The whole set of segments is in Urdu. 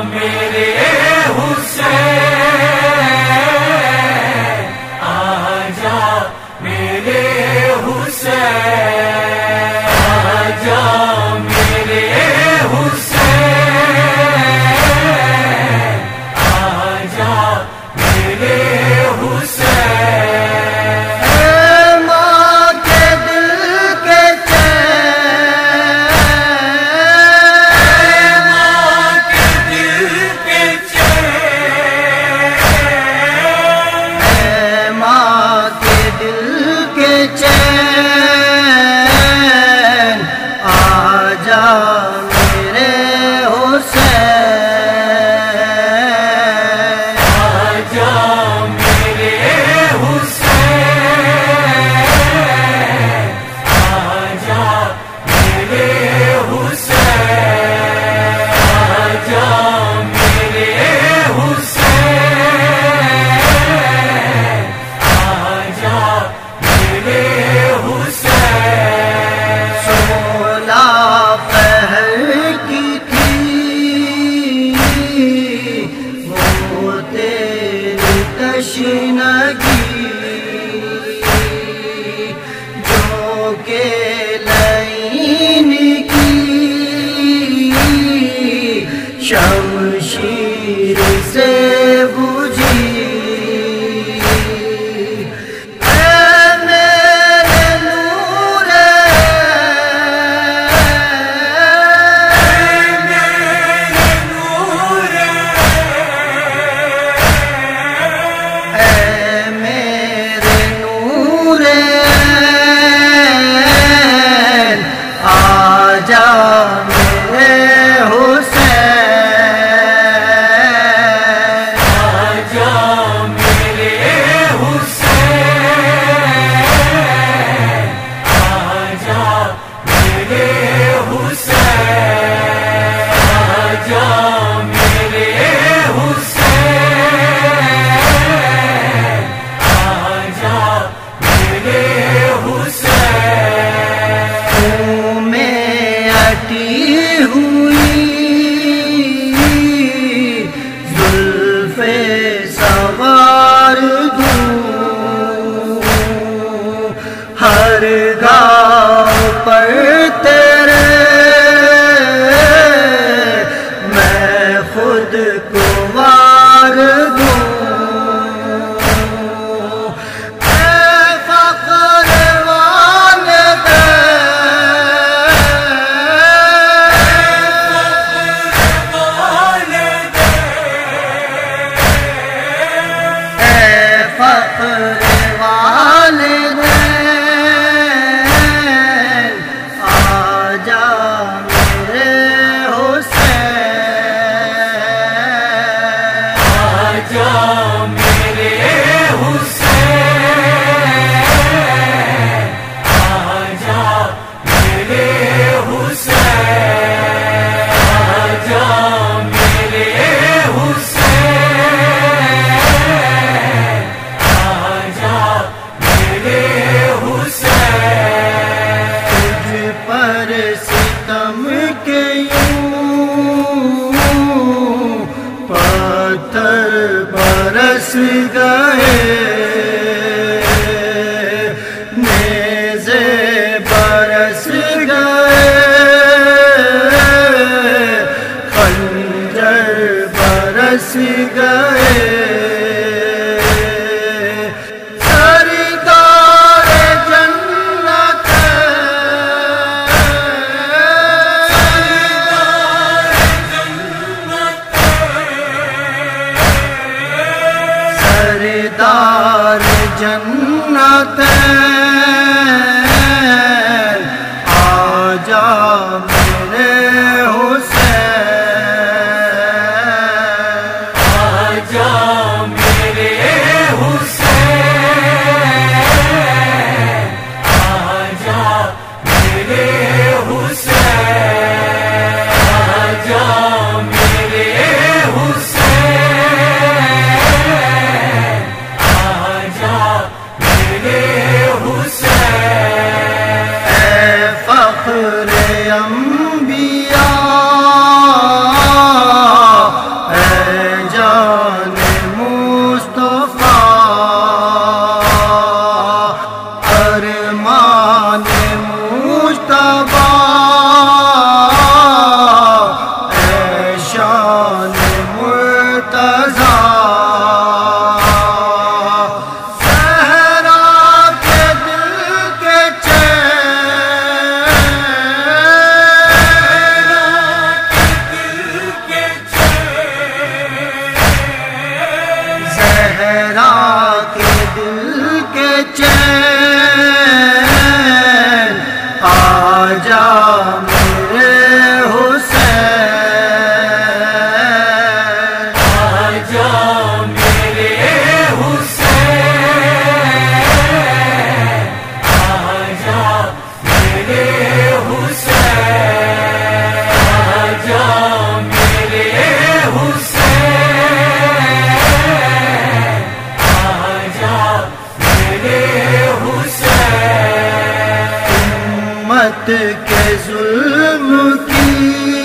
میرے حسین، آجا میرے حسین، آجا میرے حسین، آجا میرے حسین۔ اے ماں کے دل کے چین، اے ماں کے دل کے چین، اے ماں کے دل کے چین، آجا میرے حسین، آجا میرے حسین، آجا میرے حسین، آجا میرے حسین، آجا میرے حسین۔ 16 پہر کی تھی وہ تیری تشنگی، جو کہ لعین کی شمشیر سے بجھی۔ اے میرے نور، اے میرے نور، آجا میرے حسین، آجا میرے حسین، آجا میرے حسین، آجا میرے حسین، آجا میرے حسین۔ منہ میں اٹی ہوئی زلف سوار دوں، ہر گاؤں پر تیرے میں خود کو وار دوں۔ اے فخر والدین، آجا میرے حسین، آجا میرے حسین، آجا میرے حسین، آجا میرے حسین، آجا میرے حسین۔ تجھ پر ستم کے یوں پتھر برس گئے، نیزے برس گئے، خنجر برس گئے، سرکار جنت، سردار جنت، آجا میرے حسین، آجا میرے حسین، آجا میرے حسین، آجا میرے حسین، آجا میرے حسین۔ رضا زہرا کے دل کے چین زہرا کے دل کے چین آجا میرے حسین آجا میرے حسین آجا میرے حسین آجا میرے حسین آجا میرے حسین امت کے ظلم کی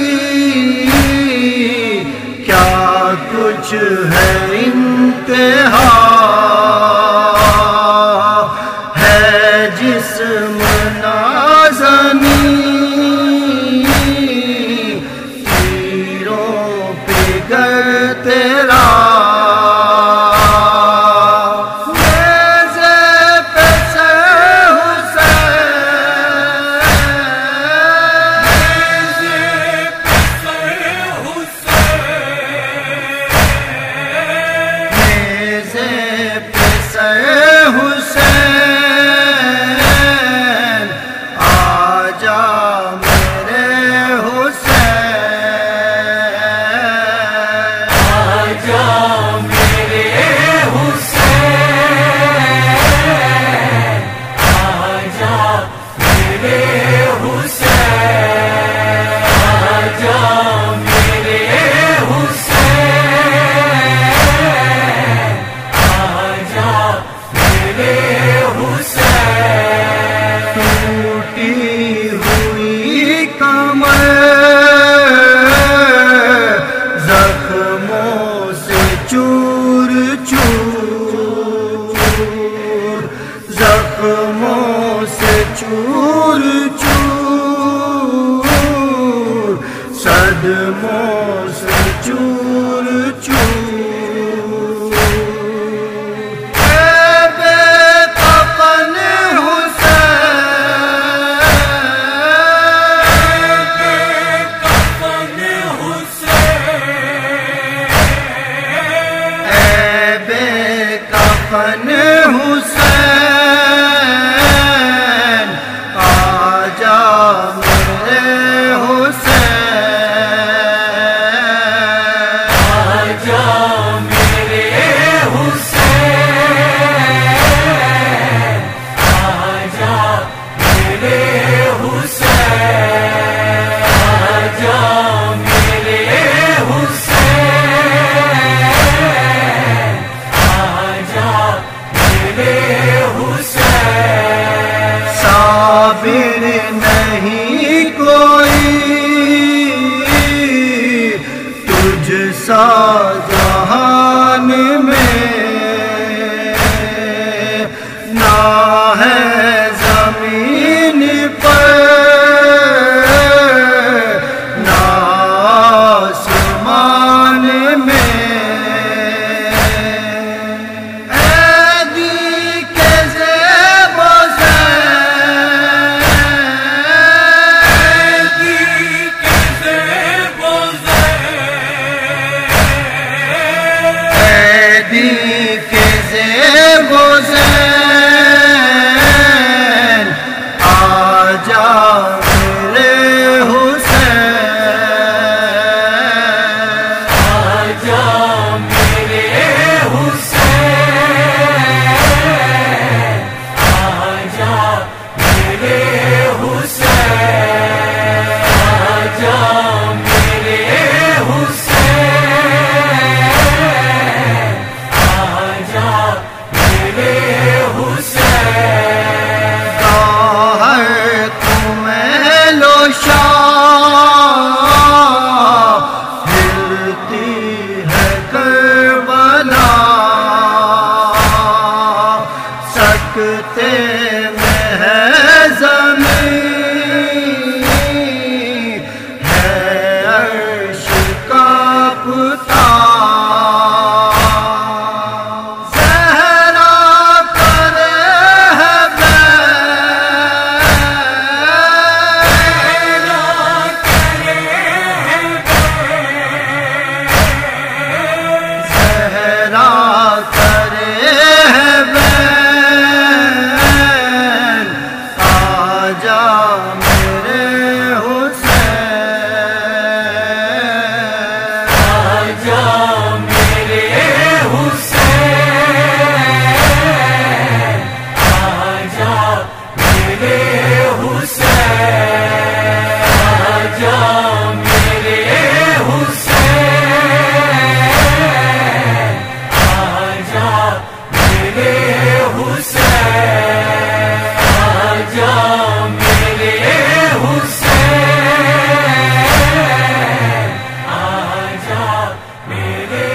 کیا کچھ ہے انتہا ہے جسم نازنی تیروں پہ گر تیرا حسین آجا میرے حسین آجا میرے حسین آجا میرے حسین آجا میرے حسین آجا میرے حسین ٹوٹی ہوئی کمر زخموں سے چور چور زخموں سے چور چور صدموں سے چور چور اے بے کفن کفن حسین اے بے کفن حسین آجا میرے حسین آجا میرے حسین آجا میرے حسین آجا میرے حسین آجا میرے حسین صابر نہیں کوئی تجھ سا جہان میں نہ ہے زمین پر نہ آسمان میں عیدی کے زیب و زین عیدی کے زیب و زین آجا میرے حسین آجا میرے حسین آجا میرے حسین آجا میرے حسین آجا میرے حسین ظاہر تمہیں لو شاہ ہلتی ہے کربلا سکتے میں ہے زمین ہے عرش کا پتا میرے